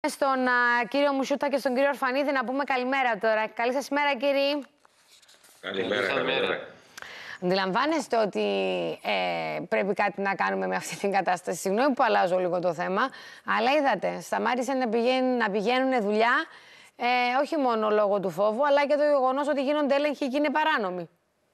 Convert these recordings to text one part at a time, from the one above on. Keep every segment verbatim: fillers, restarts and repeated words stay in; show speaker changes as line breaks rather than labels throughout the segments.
Στον α, κύριο Μουσούτα και στον κύριο Ορφανίδη να πούμε καλημέρα τώρα. Καλή σας ημέρα, κύριοι.
Καλημέρα, καλημέρα.
Αντιλαμβάνεστε ότι ε, πρέπει κάτι να κάνουμε με αυτή την κατάσταση. Συγγνώμη που αλλάζω λίγο το θέμα, αλλά είδατε, σταμάτησαν να πηγαίνουν, να πηγαίνουν δουλειά, ε, όχι μόνο λόγω του φόβου, αλλά και το γεγονός ότι γίνονται έλεγχοι και είναι παράνομοι.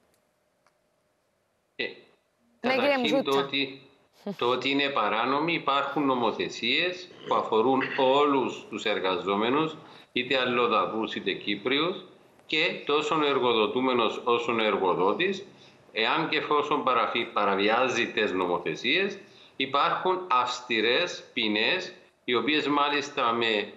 Ε,
ναι, κύριε Μουσούτα.
Το ότι... Το ότι είναι παράνομοι, υπάρχουν νομοθεσίες που αφορούν όλους τους εργαζόμενους, είτε αλλοδαπούς είτε Κύπριους, και τόσο εργοδοτούμενος όσο εργοδότης, εάν και εφόσον παραβιάζει τις νομοθεσίες, υπάρχουν αυστηρές ποινές, οι οποίες μάλιστα με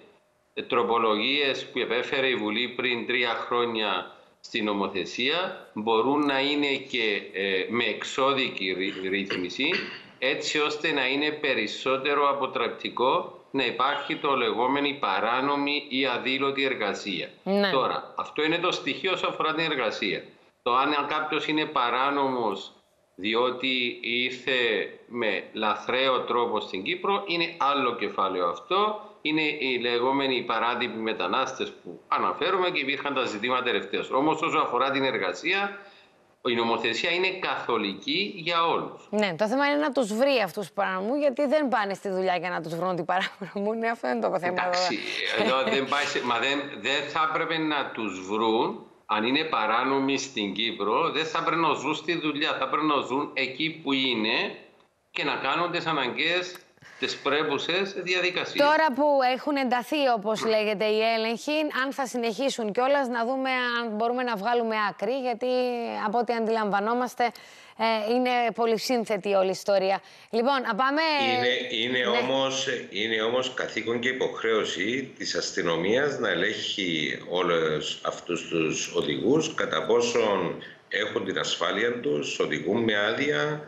τροπολογίες που επέφερε η Βουλή πριν τρία χρόνια στην νομοθεσία, μπορούν να είναι και ε, με εξώδικη ρύθμιση, έτσι ώστε να είναι περισσότερο αποτρεπτικό να υπάρχει το λεγόμενη παράνομη ή αδήλωτη εργασία. Ναι. Τώρα, αυτό είναι το στοιχείο όσο αφορά την εργασία. Το αν κάποιος είναι παράνομος διότι ήρθε με λαθρέο τρόπο στην Κύπρο είναι άλλο κεφάλαιο αυτό. Είναι οι λεγόμενοι παράτυποι μετανάστες που αναφέρουμε και υπήρχαν τα ζητήματα τελευταίως. Όμως όσο αφορά την εργασία, η νομοθεσία είναι καθολική για όλους.
Ναι, το θέμα είναι να τους βρει αυτούς τους παράνομους, γιατί δεν πάνε στη δουλειά για να τους βρουν ότι παράνομοι είναι. Αυτό είναι το θέμα.
Εντάξει, εδώ δεν πάει σε, μα δεν, δεν θα έπρεπε να τους βρουν. Αν είναι παράνομοι στην Κύπρο, δεν θα πρέπει να τους βρουν στη δουλειά. Θα πρέπει να τους βρουν εκεί που είναι και να κάνουν τις αναγκαίες, τις πρέπουσες διαδικασίες.
Τώρα που έχουν ενταθεί, όπως λέγεται, οι έλεγχοι, αν θα συνεχίσουν κιόλας, να δούμε αν μπορούμε να βγάλουμε άκρη, γιατί από ό,τι αντιλαμβανόμαστε ε, είναι πολύ σύνθετη όλη η ιστορία. Λοιπόν, να πάμε...
Είναι, είναι, ναι. όμως, είναι όμως καθήκον και υποχρέωση της αστυνομίας να ελέγχει όλους αυτούς τους οδηγούς, κατά πόσον έχουν την ασφάλεια τους, οδηγούν με άδεια.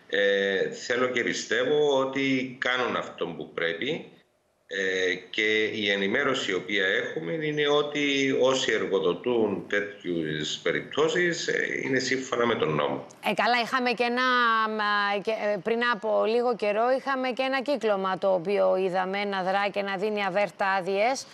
Ε, θέλω και πιστεύω ότι κάνουν αυτό που πρέπει ε, και η ενημέρωση η οποία έχουμε είναι ότι όσοι εργοδοτούν τέτοιες περιπτώσεις ε, είναι σύμφωνα με τον νόμο.
Ε, καλά, είχαμε και ένα, και, πριν από λίγο καιρό είχαμε και ένα κύκλωμα το οποίο είδαμε να δρά και να δίνει αβέρτα άδειες.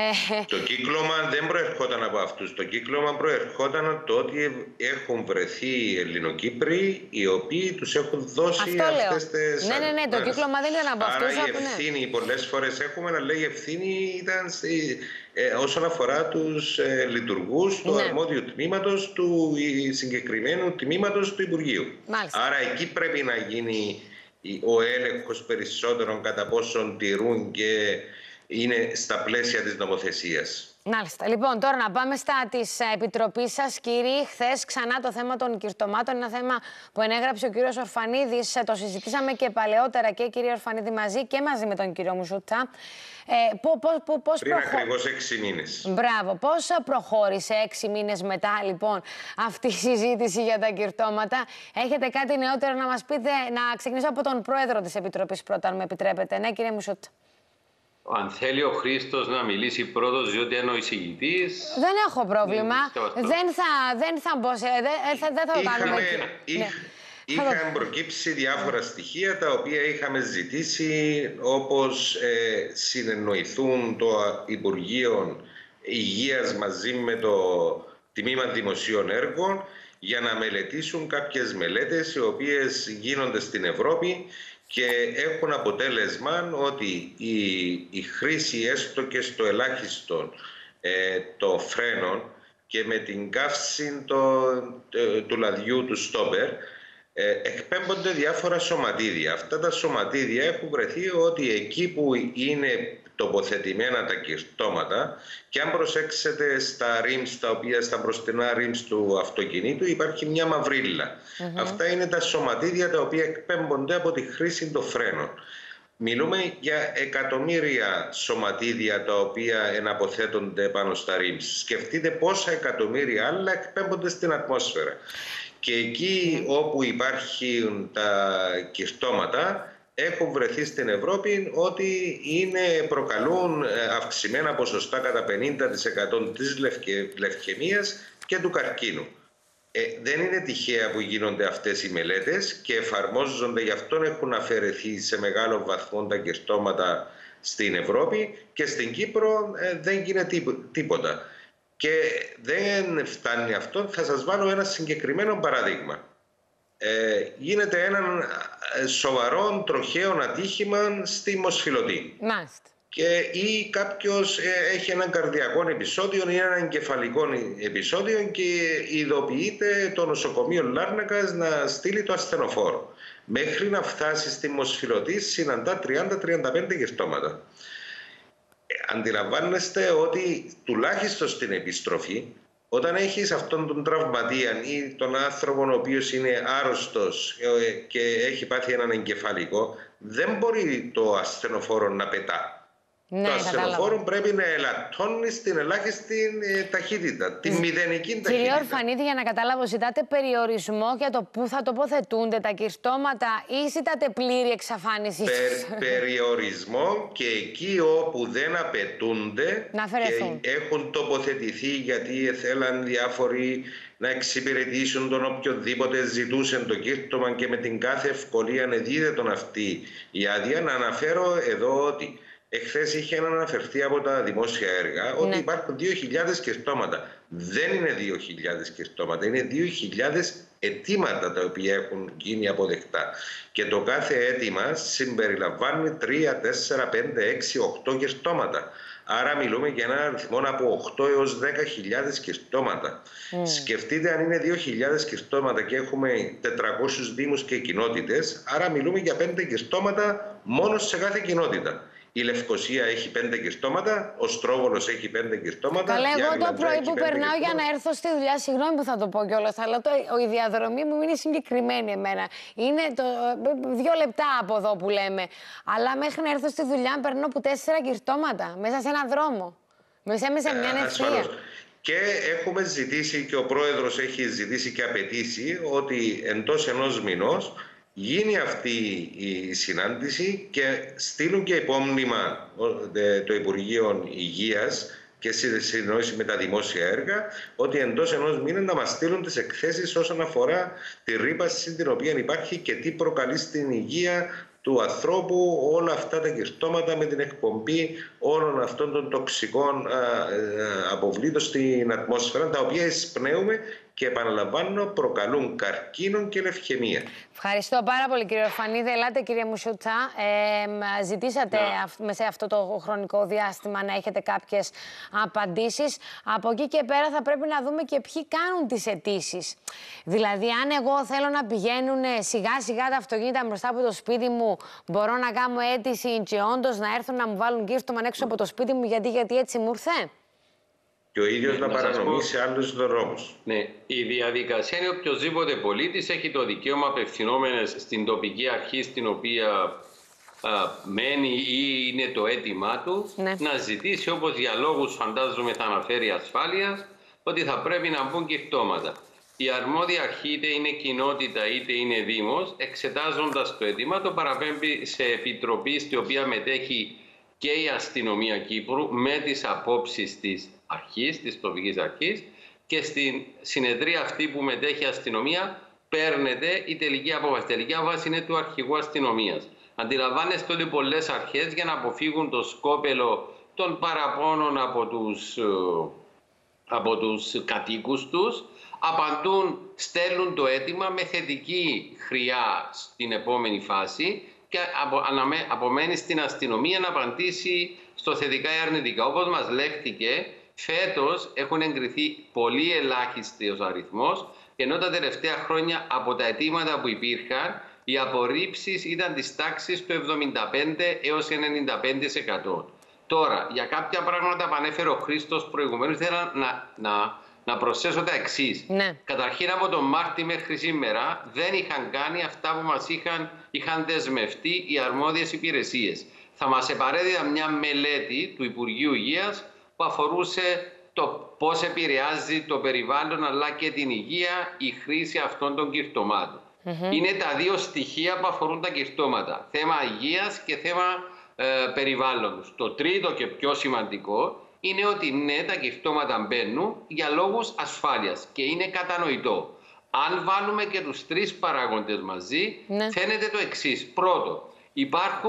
Το κύκλωμα δεν προερχόταν από αυτούς. Το κύκλωμα προερχόταν το ότι έχουν βρεθεί Ελληνοκύπροι οι οποίοι τους έχουν δώσει αυτές τις...
Ναι, ναι, ναι, το κύκλωμα δεν ήταν από αυτούς.
Άρα η ευθύνη, ναι. Πολλές φορές έχουμε να λέει η ευθύνη ήταν στη, ε, όσον αφορά τους ε, λειτουργούς του ναι. αρμόδιου τμήματος, του συγκεκριμένου τμήματος του Υπουργείου. Μάλιστα. Άρα εκεί πρέπει να γίνει ο έλεγχος περισσότερων κατά πόσον τηρούν και είναι στα πλαίσια της νομοθεσίας.
Μάλιστα. Λοιπόν, τώρα να πάμε στα της Επιτροπής σας. Κύριοι, χθες ξανά το θέμα των κυρτωμάτων, ένα θέμα που ενέγραψε ο κύριος Ορφανίδης. Το συζητήσαμε και παλαιότερα και κύριε Ορφανίδη μαζί και μαζί με τον κύριο Μουσούτα. Ε, πώς, πώς
Πριν
προχω...
ακριβώς έξι μήνες.
Μπράβο. Πώς προχώρησε έξι μήνες μετά, λοιπόν, αυτή η συζήτηση για τα κυρτώματα? Έχετε κάτι νεότερο να μας πείτε? Να ξεκινήσω από τον πρόεδρο της Επιτροπής πρώτα, αν με επιτρέπετε. Ναι, κύριε Μουσούτα.
Αν θέλει ο Χρήστος να μιλήσει πρώτος, διότι είναι ο εισηγητής...
Δεν έχω πρόβλημα. Δεν θα, δεν θα μπω σε... Δεν θα, δεν θα το κάνουμε...
Είχ, ναι. Είχαν προκύψει διάφορα στοιχεία τα οποία είχαμε ζητήσει, όπως ε, συνεννοηθούν το Υπουργείο Υγείας μαζί με το Τμήμα Δημοσίων Έργων για να μελετήσουν κάποιες μελέτες οι οποίες γίνονται στην Ευρώπη και έχουν αποτέλεσμα ότι η, η χρήση έστω και στο ελάχιστο ε, των φρένων και με την καύση το, ε, του λαδιού του στόπερ ε, εκπέμπονται διάφορα σωματίδια. Αυτά τα σωματίδια έχουν βρεθεί ότι εκεί που είναι τοποθετημένα τα κυρτώματα, και αν προσέξετε στα rims, τα οποία στα μπροστινά rims του αυτοκινήτου υπάρχει μια μαυρίλα. Mm-hmm. Αυτά είναι τα σωματίδια τα οποία εκπέμπονται από τη χρήση των φρένων. Μιλούμε για εκατομμύρια σωματίδια τα οποία εναποθέτονται πάνω στα rims. Σκεφτείτε πόσα εκατομμύρια άλλα εκπέμπονται στην ατμόσφαιρα. Και εκεί mm-hmm. όπου υπάρχουν τα κυρτώματα, έχουν βρεθεί στην Ευρώπη ότι είναι, προκαλούν αυξημένα ποσοστά κατά πενήντα τοις εκατό της λευκαι, λευκαιμίας και του καρκίνου. Ε, δεν είναι τυχαία που γίνονται αυτές οι μελέτες και εφαρμόζονται, γι' αυτό έχουν αφαιρεθεί σε μεγάλο βαθμό τα κυρτώματα στην Ευρώπη και στην Κύπρο ε, δεν γίνεται τίποτα. Και δεν φτάνει αυτό. Θα σας βάλω ένα συγκεκριμένο παράδειγμα. Ε, γίνεται ένα σοβαρό τροχαίο ατύχημα στη Μοσφυλωτή.
Μάλιστα.
Και ή κάποιος ε, έχει ένα καρδιακό επεισόδιο ή ένα εγκεφαλικό επεισόδιο και ειδοποιείται το νοσοκομείο Λάρνακας να στείλει το ασθενοφόρο. Μέχρι να φτάσει στη Μοσφυλωτή συναντά τριάντα με τριάντα πέντε γερτώματα. Ε, αντιλαμβάνεστε ότι τουλάχιστον στην επιστροφή, όταν έχεις αυτόν τον τραυματία ή τον άνθρωπο ο οποίος είναι άρρωστος και έχει πάθει έναν εγκεφαλικό, δεν μπορεί το ασθενοφόρο να πετά. Ναι, το ασθενοφόρο πρέπει να ελαττώνει στην ελάχιστη ε, ταχύτητα, τη μηδενική ταχύτητα.
Κύριε Ορφανίδη, για να καταλάβω, ζητάτε περιορισμό για το πού θα τοποθετούνται τα κυρτώματα ή ζητάτε πλήρη εξαφάνιση?
Πε, περιορισμό και εκεί όπου δεν απαιτούνται
να
και έχουν τοποθετηθεί γιατί θέλαν διάφοροι να εξυπηρετήσουν τον οποιοδήποτε ζητούσε το κύρτωμα και με την κάθε ευκολία δίδε τον αυτή η άδεια. Να αναφέρω εδώ ότι εχθές είχε αναφερθεί από τα δημόσια έργα ναι. ότι υπάρχουν δύο χιλιάδες κυρτώματα. Δεν είναι δύο χιλιάδες κυρτώματα, είναι δύο χιλιάδες αιτήματα τα οποία έχουν γίνει αποδεκτά. Και το κάθε αίτημα συμπεριλαμβάνει τρία, τέσσερα, πέντε, έξι, οκτώ κυρτώματα. Άρα μιλούμε για ένα αριθμό από οκτώ έως δέκα χιλιάδες κυρτώματα. Mm. Σκεφτείτε αν είναι δύο χιλιάδες κυρτώματα και έχουμε τετρακόσιους δήμους και κοινότητες, άρα μιλούμε για πέντε κυρτώματα μόνο σε κάθε κοινότητα. Η Λευκοσία έχει πέντε κυρτώματα, ο Στρόβολος έχει πέντε κυρτώματα.
Καλά, εγώ το πρωί που περνάω για να έρθω στη δουλειά, συγγνώμη που θα το πω κιόλας, αλλά το, η διαδρομή μου είναι συγκεκριμένη εμένα. Είναι το, δύο λεπτά από εδώ που λέμε. Αλλά μέχρι να έρθω στη δουλειά περνώ από τέσσερα κυρτώματα μέσα σε έναν δρόμο. Μέσα σε μια ευθεία.
Και έχουμε ζητήσει και ο Πρόεδρος έχει ζητήσει και απαιτήσει ότι εντός ενός μηνός γίνει αυτή η συνάντηση και στείλουν και υπόμνημα το Υπουργείο Υγείας και σε συνεννόηση με τα δημόσια έργα ότι εντός ενός μήνα να μας στείλουν τις εκθέσεις όσον αφορά τη ρύπαση την οποία υπάρχει και τι προκαλεί στην υγεία του ανθρώπου όλα αυτά τα κυρτώματα με την εκπομπή όλων αυτών των τοξικών α, α, αποβλήτων στην ατμόσφαιρα, τα οποία εισπνέουμε και επαναλαμβάνω προκαλούν καρκίνο και λευκαιμία.
Ευχαριστώ πάρα πολύ κύριε Ορφανίδη. Ελάτε κύριε Μουσιούτσα. Ε, ζητήσατε yeah. μέσα σε αυτό το χρονικό διάστημα να έχετε κάποιες απαντήσεις. Από εκεί και πέρα θα πρέπει να δούμε και ποιοι κάνουν τις αιτήσεις. Δηλαδή αν εγώ θέλω να πηγαίνουν σιγά σιγά τα αυτοκίνητα μπροστά από το σπίτι μου, μπορώ να κάνω αίτηση και όντως να έρθουν να μου βάλουν κύρτωμα έξω από το σπίτι μου γιατί, γιατί έτσι μου ήρθε.
Και ο ίδιος ναι, να παρανομεί σε άλλους δρόμους.
Ναι, η διαδικασία είναι οποιοδήποτε πολίτης έχει το δικαίωμα απευθυνόμενες στην τοπική αρχή στην οποία α, μένει ή είναι το αίτημά του ναι. να ζητήσει, όπως για λόγους φαντάζομαι θα αναφέρει ασφάλειας, ότι θα πρέπει να μπουν κυρτώματα. Η αρμόδια αρχή είτε είναι κοινότητα είτε είναι δήμος, εξετάζοντας το αίτημα, το παραπέμπει σε επιτροπή στη οποία μετέχει και η αστυνομία Κύπρου με τις απόψεις της αρχής, της τοπικής αρχής και στην συνεδρία αυτή που μετέχει η αστυνομία παίρνεται η τελική απόφαση. Η τελική απόφαση είναι του αρχηγού αστυνομίας. Αντιλαμβάνεστε ότι πολλές αρχές για να αποφύγουν το σκόπελο των παραπώνων από τους, από τους κατοίκους τους απαντούν, στέλνουν το αίτημα με θετική χρειά στην επόμενη φάση και απομένει στην αστυνομία να απαντήσει στο θετικά ή αρνητικά. Όπως μας λέχθηκε, φέτος έχουν εγκριθεί πολύ ελάχιστος αριθμός, ενώ τα τελευταία χρόνια από τα αιτήματα που υπήρχαν, οι απορρίψεις ήταν της τάξης του εβδομήντα πέντε έως ενενήντα πέντε τοις εκατό. Τώρα, για κάποια πράγματα που ανέφερε ο Χρήστος προηγουμένως, ήθελα να, να, να προσθέσω τα εξής. Ναι. Καταρχήν, από τον Μάρτιο μέχρι σήμερα δεν είχαν κάνει αυτά που μας είχαν, είχαν δεσμευτεί οι αρμόδιες υπηρεσίες. Θα μας επαρέδιδαν μια μελέτη του Υπουργείου Υγείας που αφορούσε το πώς επηρεάζει το περιβάλλον αλλά και την υγεία η χρήση αυτών των κυρτωμάτων. Mm-hmm. Είναι τα δύο στοιχεία που αφορούν τα κυρτώματα. Θέμα υγείας και θέμα ε, περιβάλλοντος. Το τρίτο και πιο σημαντικό είναι ότι ναι, τα κυρτώματα μπαίνουν για λόγους ασφάλειας και είναι κατανοητό. Αν βάλουμε και τους τρεις παράγοντες μαζί, ναι. φαίνεται το εξής. Πρώτο, υπάρχουν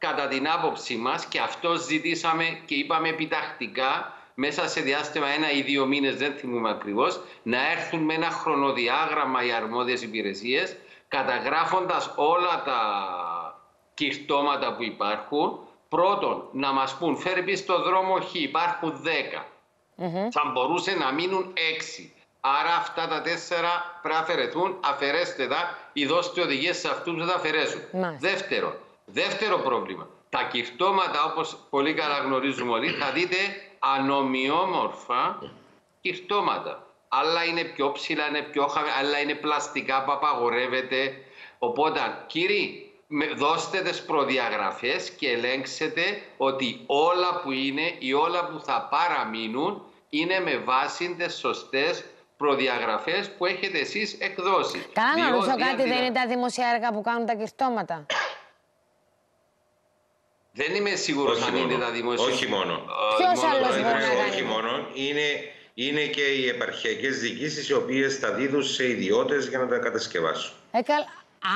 κατά την άποψή μας, και αυτό ζητήσαμε και είπαμε επιτακτικά, μέσα σε διάστημα ένα ή δύο μήνες, δεν θυμούμε ακριβώς, να έρθουν με ένα χρονοδιάγραμμα οι αρμόδιες υπηρεσίες, καταγράφοντας όλα τα κυρτώματα που υπάρχουν. Πρώτον, να μας πούν, φέρει πει στο δρόμο Χ, υπάρχουν δέκα. Mm-hmm. Θα μπορούσε να μείνουν έξι. Άρα αυτά τα τέσσερα πρέπει να αφαιρεθούν, αφαιρέστε τα ή δώστε οδηγίες σε αυτούς που θα αφαιρέσουν. Mm-hmm. Δεύτερο, δεύτερο πρόβλημα. Τα κυρτώματα, όπως πολύ καλά γνωρίζουμε όλοι, θα δείτε ανομοιόμορφα κυρτώματα. Άλλα είναι πιο ψηλά, είναι πιο χαμηλά, άλλα είναι πλαστικά που απαγορεύεται. Οπότε, κύριοι, δώστε τις προδιαγραφές και ελέγξετε ότι όλα που είναι ή όλα που θα παραμείνουν είναι με βάση τις σωστές προδιαγραφές που έχετε εσείς εκδώσει.
Καλά, να ρωτήσω κάτι, δεν είναι τα δημοσία έργα που κάνουν τα κυρτώματα?
Δεν είμαι σίγουρος
όχι
αν
μόνο.
είναι τα δημοσία.
Όχι μόνο.
Ποιος άλλος μπορεί να κάνει?
Όχι μόνο. Είναι, είναι και οι επαρχιακές διοικήσεις οι οποίες τα δίδουν σε ιδιώτες για να τα κατασκευάσουν.
Ε, καλ... Α,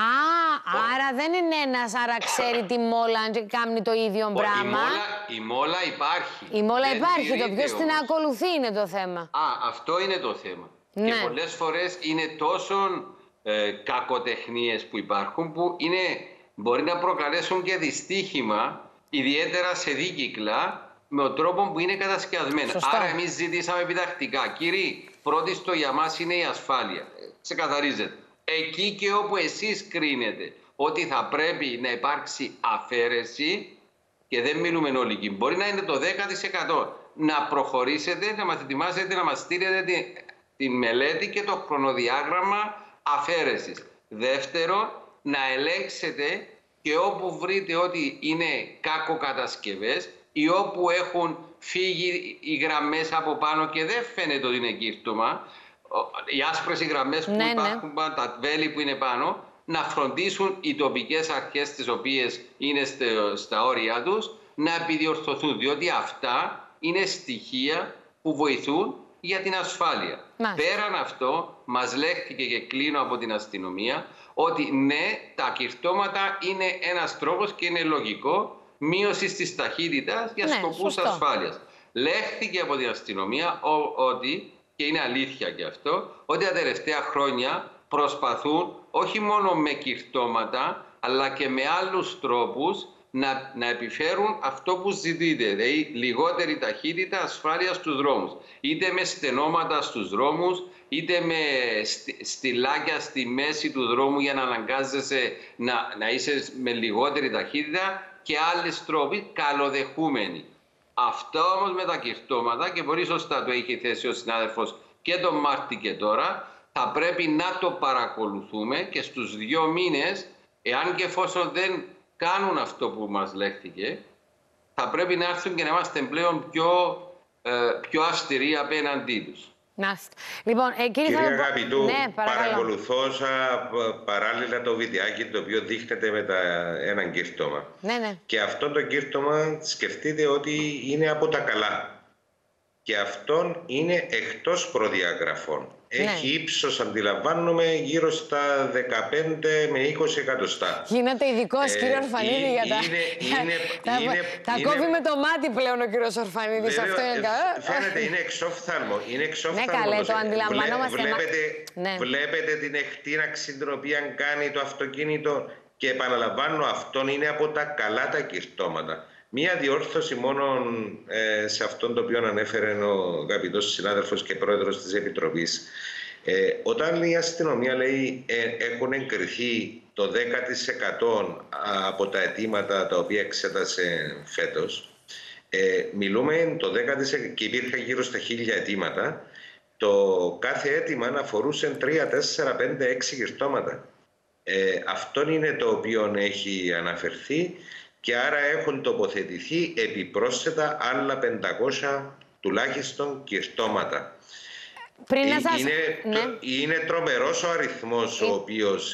άρα δεν είναι ένας, άρα ξέρει τη μόλα αν κάνει το ίδιο πράγμα.
Η μόλα, η μόλα υπάρχει.
Η μόλα
δεν
υπάρχει, το ποιος
όμως
την ακολουθεί είναι το θέμα.
Α, αυτό είναι το θέμα.
Ναι.
Και πολλές φορές είναι τόσο ε, κακοτεχνίες που υπάρχουν που είναι, μπορεί να προκαλέσουν και δυστύχημα, ιδιαίτερα σε δίκυκλα, με τον τρόπο που είναι κατασκευασμένα.
Σωστά.
Άρα εμείς ζητήσαμε επιτακτικά. Κύριοι, πρώτη στο για μας είναι η ασφάλεια. Ξεκαθαρίζεται. Εκεί και όπου εσείς κρίνετε ότι θα πρέπει να υπάρξει αφαίρεση, και δεν μιλούμε ολική, μπορεί να είναι το δέκα τοις εκατό, να προχωρήσετε, να μας ετοιμάσετε, να μας στείλετε τη, τη μελέτη και το χρονοδιάγραμμα αφαίρεσης. Δεύτερον, να ελέγξετε και όπου βρείτε ότι είναι κακοκατασκευές ή όπου έχουν φύγει οι γραμμές από πάνω και δεν φαίνεται ότι είναι κύρτωμα, οι άσπρες οι γραμμές που
ναι,
υπάρχουν,
ναι.
τα βέλη που είναι πάνω, να φροντίσουν οι τοπικές αρχές τις οποίες είναι στα όρια τους να επιδιορθωθούν, διότι αυτά είναι στοιχεία που βοηθούν για την ασφάλεια. Μάλιστα. Πέραν αυτό, μας λέχθηκε και κλείνω από την αστυνομία ότι ναι, τα κυρτώματα είναι ένας τρόπος και είναι λογικό μείωση της ταχύτητας για ναι, σκοπούς σωστό. ασφάλειας. Λέχθηκε από την αστυνομία ο, ότι, και είναι αλήθεια και αυτό, ότι τα τελευταία χρόνια προσπαθούν όχι μόνο με κυρτώματα, αλλά και με άλλους τρόπους να, να επιφέρουν αυτό που ζητείτε, δηλαδή λιγότερη ταχύτητα, ασφάλεια στους δρόμους. Είτε με στενώματα στους δρόμους, είτε με στυλάκια στη μέση του δρόμου για να αναγκάζεσαι να, να είσαι με λιγότερη ταχύτητα και άλλες τρόποι καλοδεχούμενοι. Αυτό όμως με τα κυρτώματα, και πολύ σωστά το έχει θέσει ο συνάδελφος και τον Μάρτι και τώρα, θα πρέπει να το παρακολουθούμε και στους δύο μήνες, εάν και εφόσον δεν κάνουν αυτό που μας λέχθηκε, θα πρέπει να έρθουν και να είμαστε πλέον πιο, ε, πιο αυστηροί απέναντί τους.
Νάστε. Λοιπόν, ε, κύριε
Κύριε
θα...
Αγαπητού,
ναι,
παρακολουθώ παράλληλα το βιντεάκι το οποίο δείχνεται με τα, έναν κύρτωμα.
Ναι, ναι.
Και αυτό το κύρτωμα σκεφτείτε ότι είναι από τα καλά. Και αυτόν είναι εκτός προδιαγραφών. Έχει ναι. ύψος, αντιλαμβάνομαι, γύρω στα δεκαπέντε με είκοσι εκατοστά.
Γίνεται ειδικός, ε, κύριε Ορφανίδη, για τα...
Είναι, είναι,
τα,
είναι,
τα
είναι...
κόβει με το μάτι πλέον ο κύριος Ορφανίδης.
Βέβαια,
αυτό είναι καλά.
Φαίνεται, είναι εξόφθαλμο. Είναι εξόφθαλμο.
Ναι, καλέ, το αντιλαμβανόμαστε.
Βλέπετε,
ναι.
βλέπετε την εκτείναξη την οποία κάνει το αυτοκίνητο και επαναλαμβάνω, αυτόν είναι από τα καλά τα κυρτώματα. Μία διόρθωση μόνο ε, σε αυτόν το οποίο ανέφερε ο αγαπητός συνάδελφος και πρόεδρος της Επιτροπής. Ε, όταν η αστυνομία λέει ε, έχουν εγκριθεί το δέκα τοις εκατό από τα αιτήματα τα οποία εξέτασε φέτος, ε, μιλούμε το δέκα τοις εκατό και υπήρχαν γύρω στα χίλια αιτήματα, το κάθε αίτημα αφορούσε τρία, τέσσερα, πέντε, έξι κυρτώματα. Ε, αυτό είναι το οποίο έχει αναφερθεί. Και άρα έχουν τοποθετηθεί επιπρόσθετα άλλα πεντακόσια τουλάχιστον κυρτώματα.
Πριν να σας...
είναι,
ναι.
είναι τρομερός ο αριθμός ε... ο οποίος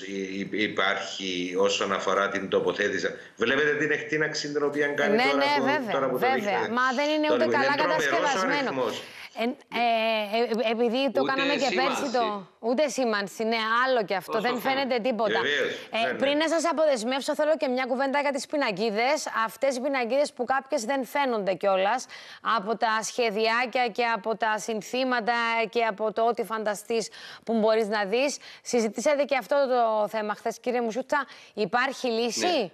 υπάρχει όσον αφορά την τοποθέτηση. Βλέπετε την εκτείναξη την οποία κάνει
ναι,
τώρα,
ναι,
που,
βέβαια,
τώρα που
βέβαια.
το δείχνετε.
Μα δεν είναι ούτε καλά κατασκευασμένο. Ε, ε, ε, επειδή το
Ούτε
κάναμε και
σήμανση.
πέρσι το... Ούτε σήμανση, ναι, άλλο και αυτό.
Όσο
δεν φαίνεται τίποτα.
Βεβαίως,
Ε,
ναι, ναι.
Πριν να σας αποδεσμεύσω, θέλω και μια κουβέντα για τις πινακίδες. Αυτές οι πινακίδες που κάποιες δεν φαίνονται κιόλας από τα σχεδιάκια και από τα συνθήματα και από το ό,τι φανταστείς που μπορείς να δεις. Συζητήσατε και αυτό το θέμα χθες, κύριε Μουσούτσα. Υπάρχει λύση?
Ναι.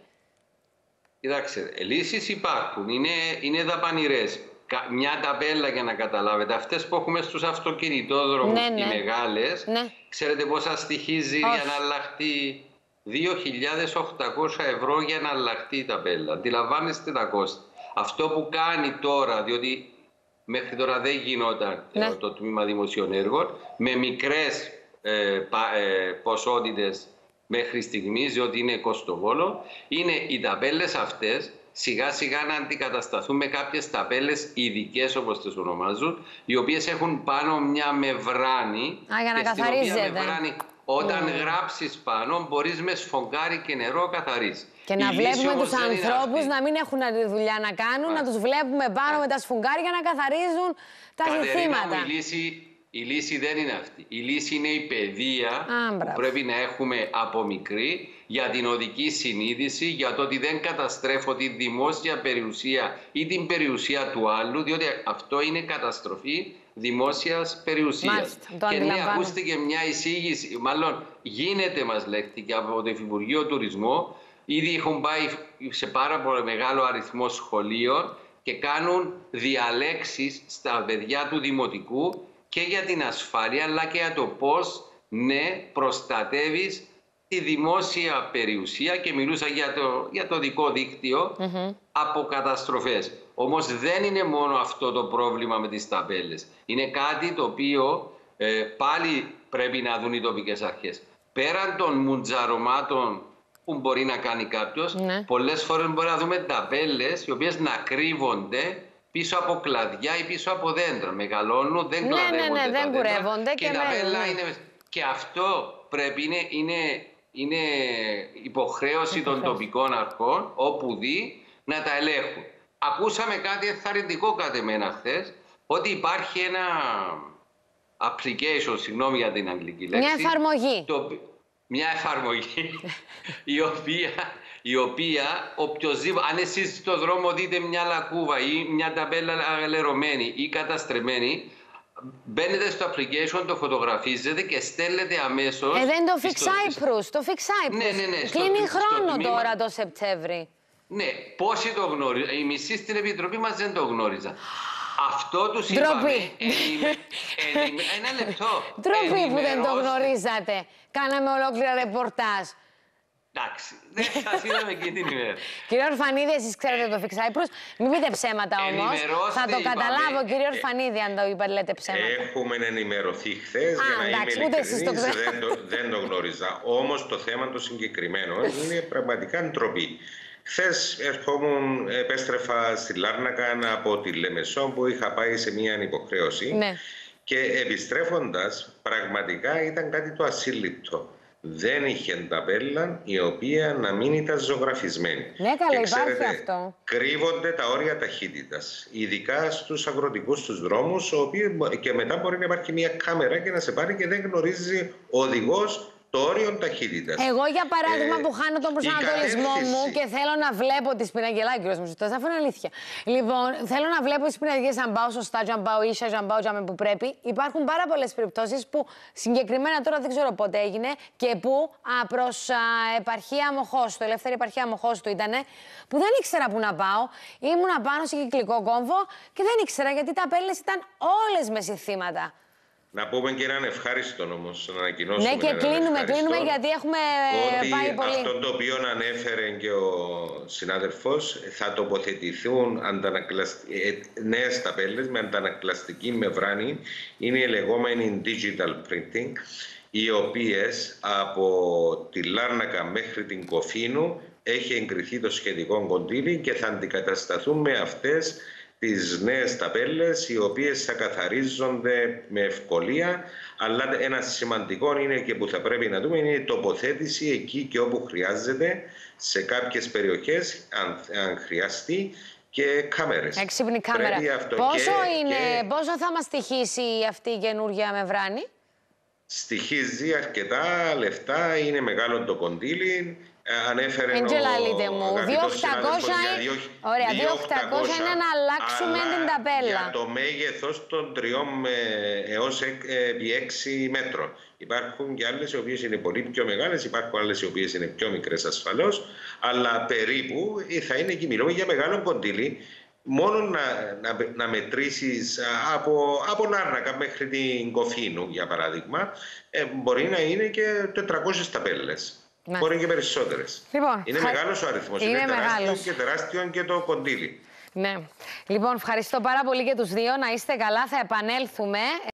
Κοιτάξτε, λύσεις υπάρχουν. Είναι, είναι δαπανηρές. Μια ταμπέλα για να καταλάβετε. Αυτές που έχουμε στους αυτοκινητόδρομους,
Ναι, ναι.
οι μεγάλες,
Ναι.
ξέρετε πόσα στοιχίζει
Όχι.
για να αλλάχτεί? δύο χιλιάδες οκτακόσια ευρώ για να αλλάχτεί η ταμπέλα. Αντιλαμβάνεστε τα κόστη. Αυτό που κάνει τώρα, διότι μέχρι τώρα δεν γινόταν
Ναι.
το τμήμα δημοσίων έργων, με μικρές ε, πα, ε, ποσότητες μέχρι στιγμής, διότι είναι κοστοβόλο, είναι οι ταμπέλες αυτές σιγά σιγά να αντικατασταθούν με κάποιες ταμπέλες ειδικές, όπως τις ονομάζουν, οι οποίες έχουν πάνω μια μεμβράνη.
Α, για να
και στην
καθαρίζεται.
οποία μεμβράνη, όταν
Mm.
γράψεις πάνω, μπορείς με σφουγγάρι και νερό καθαρίζεις.
Και
Η
να
λύση
βλέπουμε
όμως
τους
δεν είναι
ανθρώπους
αυτή.
να μην έχουν άλλη δουλειά να κάνουν,
Α.
να τους βλέπουμε πάνω με τα σφουγγάρια να καθαρίζουν τα
Κατερίνα
ζητήματα.
μου, η λύση, η λύση δεν είναι αυτή. Η λύση είναι η παιδεία
Α,
που
μπράβο.
πρέπει να έχουμε από μικρή για την οδική συνείδηση, για το ότι δεν καταστρέφω τη δημόσια περιουσία ή την περιουσία του άλλου, διότι αυτό είναι καταστροφή δημόσιας περιουσίας.
Μάλιστα, το
και ναι,
αντιλαμβάνομαι.
ακούστηκε μια εισήγηση, μάλλον γίνεται, μας λέχθηκε από το Υφυπουργείο Τουρισμού, ήδη έχουν πάει σε πάρα πολύ μεγάλο αριθμό σχολείων και κάνουν διαλέξεις στα παιδιά του Δημοτικού και για την ασφάλεια, αλλά και για το πώς, ναι, προστατεύεις τη δημόσια περιουσία, και μιλούσα για το, για το δικό δίκτυο,
Mm-hmm.
από καταστροφές. Όμως δεν είναι μόνο αυτό το πρόβλημα με τις ταμπέλες. Είναι κάτι το οποίο ε, πάλι πρέπει να δουν οι τοπικές αρχές. Πέραν των μουτζαρωμάτων που μπορεί να κάνει κάποιος,
Ναι.
πολλές φορές μπορεί να δούμε ταμπέλες οι οποίες να κρύβονται πίσω από κλαδιά ή πίσω από δέντρα. Μεγαλώνουν, δεν
Ναι,
κλαδεύονται
ναι, ναι,
τα
δεν
δέντρα
κουρεύονται
και
και
η ταμπέλα
μένουν, ναι.
είναι... Και αυτό πρέπει, είναι, είναι, είναι υποχρέωση των τοπικών αρχών, όπου δει, να τα ελέγχουν. Ακούσαμε κάτι ενθαρρυντικό κατ' εμένα χθες, ότι υπάρχει ένα application, συγγνώμη για την αγγλική λέξη.
Μια εφαρμογή.
Το, μια εφαρμογή, η οποία, η οποία οποιοςδήποτε, αν εσείς στον δρόμο δείτε μια λακκούβα ή μια ταμπέλα λερωμένη ή καταστρεμμένη, μπαίνετε στο application, το φωτογραφίζετε και στέλνετε αμέσως...
Ε, δεν το Fix
στο-
Cyprus, το Fix Cyprus.
Ναι, ναι, ναι, στο-
Κλείνει
στο
χρόνο
τμήμα-
τώρα το Σεπτέμβρη.
Ναι, πόσοι το γνώριζαν. Οι μισοί στην Επιτροπή μας δεν το γνώριζαν. Αυτό τους
Ντροπή.
είπαμε. ενημε- ενημε- Ένα λεπτό.
Ντροπή που δεν το
Ενημερώστε.
γνωρίζατε. Κάναμε ολόκληρα ρεπορτάζ.
Εντάξει, δεν σας είδαμε και την ημέρα.
Κύριε Ορφανίδη, εσείς ξέρετε το Fix Cyprus. Μην πείτε ψέματα όμως.
Ενημερώστε,
Θα το
είπαμε.
καταλάβω, κύριε
Ε,
Ορφανίδη, αν το είπα, λέτε ψέματα.
Έχουμε ενημερωθεί χθες,
Α,
για να
εντάξει,
είμαι
ούτε εσείς το
ειλικρινής,
ξέρετε.
δεν, το, δεν το γνώριζα. Όμως το θέμα το συγκεκριμένο είναι πραγματικά ντροπή. Χθες ερχόμουν, επέστρεφα στη Λάρνακα από τη Λεμεσό που είχα πάει σε μια υποχρέωση.
Ναι.
Και επιστρέφοντας, πραγματικά ήταν κάτι το ασύλληπτο. Δεν είχε ταμπέλα η οποία να μην ήταν ζωγραφισμένη.
Ναι, καλά,
Και
υπάρχει
ξέρετε,
αυτό.
κρύβονται τα όρια ταχύτητας, ειδικά στους αγροτικούς τους δρόμους, ο οποίος, και μετά μπορεί να υπάρχει μια κάμερα και να σε πάρει και δεν γνωρίζει ο οδηγός το όριο ταχύτητας.
Εγώ, για παράδειγμα,
Ε,
που χάνω τον
η
προσανατολισμό μου
κατεύθυνση-
και θέλω να βλέπω τις πινακίδες. Κύριο Μουσούτσα, αφού είναι αλήθεια. Λοιπόν, θέλω να βλέπω τις πινακίδες αν πάω σωστά, αν πάω ίσα, αν πάω τζάμε που πρέπει. Υπάρχουν πάρα πολλές περιπτώσεις που συγκεκριμένα τώρα δεν ξέρω πότε έγινε και που προς α, επαρχία Αμοχώστου, ελεύθερη επαρχία Αμοχώστου ήτανε, που δεν ήξερα που να πάω. Ήμουνα πάνω σε κυκλικό κόμβο και δεν ήξερα γιατί τα πέλες ήταν όλες με συνθήματα.
Να πούμε και έναν ευχάριστο όμως, να ανακοινώσουμε.
Ναι, και
έναν
κλείνουμε,
ευχάριστο,
κλείνουμε γιατί έχουμε
ότι
πάει πολύ.
αυτό το οποίο ανέφερε και ο συνάδελφος, θα τοποθετηθούν αντανακλασ... ε, νέες ταπέλες με αντανακλαστική μεμβράνη, είναι η λεγόμενη digital printing, οι οποίες από τη Λάρνακα μέχρι την Κοφίνου έχει εγκριθεί το σχετικό κονδύλι και θα αντικατασταθούν με αυτές τις νέες ταπέλες, οι οποίες θα καθαρίζονται με ευκολία, αλλά ένα σημαντικό είναι και που θα πρέπει να δούμε είναι η τοποθέτηση εκεί και όπου χρειάζεται, σε κάποιες περιοχές, αν, αν χρειαστεί, και κάμερες.
Έξυπνη κάμερα.
Αυτό
πόσο,
και,
είναι,
και...
πόσο θα μας στοιχήσει αυτή η καινούργια μεμβράνη?
Στοιχίζει αρκετά λεφτά, είναι μεγάλο το κοντήλι. Ανέφερε
Εν
ο
μου.
αγαπητός
δύο χιλιάδες οκτακόσια
για δύο χιλιάδες οκτακόσια
είναι να αλλάξουμε την ταπέλα.
Για το μέγεθος των τριών έως επί έξι μέτρων. Υπάρχουν και άλλες οι οποίες είναι πολύ πιο μεγάλες, υπάρχουν άλλες οι οποίες είναι πιο μικρές ασφαλώς, αλλά περίπου θα είναι εκεί. Μιλούμε για μεγάλο κοντήλι. Μόνο να, να, να μετρήσεις από, από Λάρνακα μέχρι την Κοφίνου, για παράδειγμα, ε, μπορεί να είναι και τετρακόσιες ταπέλες. Ναι. Μπορεί και περισσότερες.
Λοιπόν,
είναι
χα...
μεγάλος ο αριθμός.
Είναι,
είναι τεράστιο
μεγάλος.
και τεράστιο και το κοντήλι.
Ναι. Λοιπόν, ευχαριστώ πάρα πολύ και τους δύο. Να είστε καλά, θα επανέλθουμε.